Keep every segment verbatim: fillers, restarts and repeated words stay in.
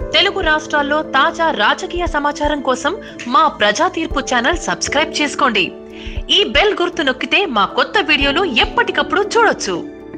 తెలుగు రాష్ట్రాల్లో తాజా రాజకీయ సమాచారం కోసం మా ప్రజా తీర్పు ఛానల్ సబ్స్క్రైబ్ చేసుకోండి. ఈ బెల్ గుర్తు నొక్కితే మా కొత్త వీడియోలు ఎప్పటికప్పుడు చూడొచ్చు.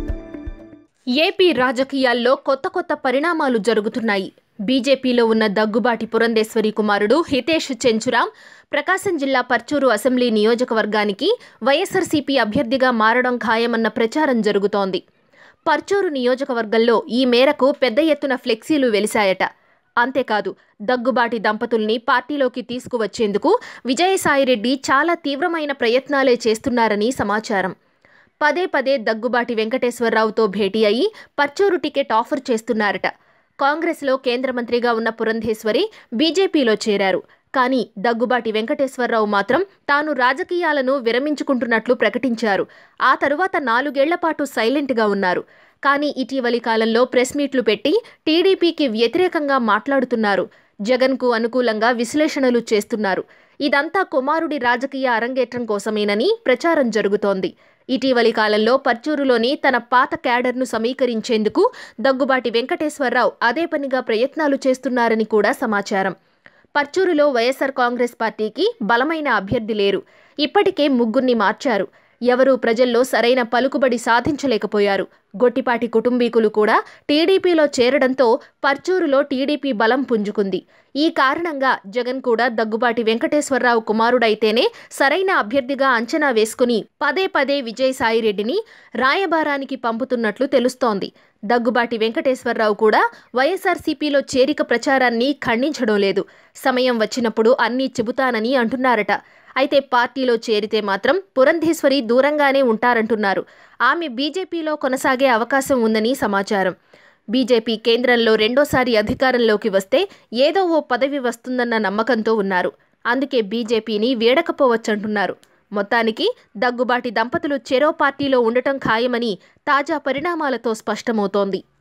ఏపీ రాజకీయాల్లో కొత్త కొత్త పరిణామాలు జరుగుతున్నాయి. బీజేపీలో ఉన్న దగ్గుబాటి పురంధేశ్వరి కుమారుడు హితేష్ చెంచురాం ప్రకాశం జిల్లా పర్చూరు అసెంబ్లీ నియోజకవర్గానికి వైఎస్ఆర్సీపీ అభ్యర్థిగా మారడం ఖాయమన్న ప్రచారం జరుగుతోంది. పర్చూరు నియోజకవర్గంలో ఈ మేరకు పెద్ద ఎత్తున ఫ్లెక్సీలు వెలిశాయట. అంతేకాదు, దగ్గుబాటి దంపతుల్ని పార్టీలోకి తీసుకువచ్చేందుకు విజయసాయిరెడ్డి చాలా తీవ్రమైన ప్రయత్నాలే చేస్తున్నారని సమాచారం. పదే పదే దగ్గుబాటి వెంకటేశ్వరరావుతో భేటీ అయి పర్చూరు టికెట్ ఆఫర్ చేస్తున్నారట. కాంగ్రెస్లో కేంద్ర మంత్రిగా ఉన్న పురంధేశ్వరి బీజేపీలో చేరారు. కానీ దగ్గుబాటి వెంకటేశ్వరరావు మాత్రం తాను రాజకీయాలను విరమించుకుంటున్నట్లు ప్రకటించారు. ఆ తరువాత నాలుగేళ్ల పాటు సైలెంట్గా ఉన్నారు. కానీ ఇటీవలి కాలంలో ప్రెస్ మీట్లు పెట్టి టీడీపీకి వ్యతిరేకంగా మాట్లాడుతున్నారు. జగన్కు అనుకూలంగా విశ్లేషణలు చేస్తున్నారు. ఇదంతా కుమారుడి రాజకీయ అరంగేట్రం కోసమేనని ప్రచారం జరుగుతోంది. ఇటీవలి కాలంలో పర్చూరులోని తన పాత క్యాడర్ను సమీకరించేందుకు దగ్గుబాటి వెంకటేశ్వరరావు అదే పనిగా ప్రయత్నాలు చేస్తున్నారని కూడా సమాచారం. పర్చూరులో వైఎస్ఆర్ కాంగ్రెస్ పార్టీకి బలమైన అభ్యర్థి లేరు. ఇప్పటికే ముగ్గురిని మార్చారు. ఎవరూ ప్రజల్లో సరైన పలుకుబడి సాధించలేకపోయారు. గొట్టిపాటి కుటుంబీకులు కూడా టీడీపీలో చేరడంతో పర్చూరులో టీడీపీ బలం పుంజుకుంది. ఈ కారణంగా జగన్ కూడా దగ్గుబాటి వెంకటేశ్వరరావు కుమారుడైతేనే సరైన అభ్యర్థిగా అంచనా వేసుకుని పదే పదే విజయసాయిరెడ్డిని రాయబారానికి పంపుతున్నట్లు తెలుస్తోంది. దగ్గుబాటి వెంకటేశ్వరరావు కూడా వైఎస్ఆర్సీపీలో చేరిక ప్రచారాన్ని ఖండించడం లేదు. సమయం వచ్చినప్పుడు అన్నీ చెబుతానని అంటున్నారట. అయితే పార్టీలో చేరితే మాత్రం పురంధేశ్వరి దూరంగానే ఉంటారంటున్నారు. ఆమె బీజేపీలో కొనసాగే అవకాశం ఉందని సమాచారం. బీజేపీ కేంద్రంలో రెండోసారి అధికారంలోకి వస్తే ఏదో ఓ పదవి వస్తుందన్న నమ్మకంతో ఉన్నారు. అందుకే బీజేపీని వీడకపోవచ్చంటున్నారు. మొత్తానికి దగ్గుబాటి దంపతులు చెరో పార్టీలో ఉండటం ఖాయమని తాజా పరిణామాలతో స్పష్టమవుతోంది.